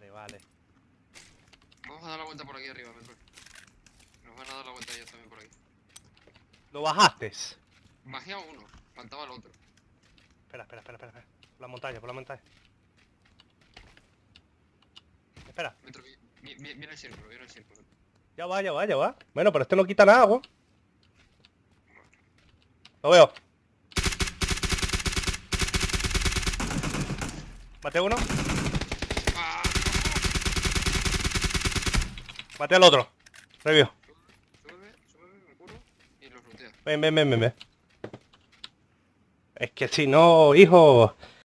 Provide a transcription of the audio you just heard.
Vale. Vamos a dar la vuelta por aquí arriba, Petrol. Nos van a dar la vuelta ellos también por aquí. ¿Lo bajaste? Bajé a uno, faltaba el otro. Espera. Por la montaña, Espera. Petro, viene el círculo, Ya va. Bueno, pero este no quita nada, weón. Lo veo. Maté a uno. ¡Ah! Maté al otro. Revió. Súbeme, me curo y lo rutea. Ven. Es que si no, hijo...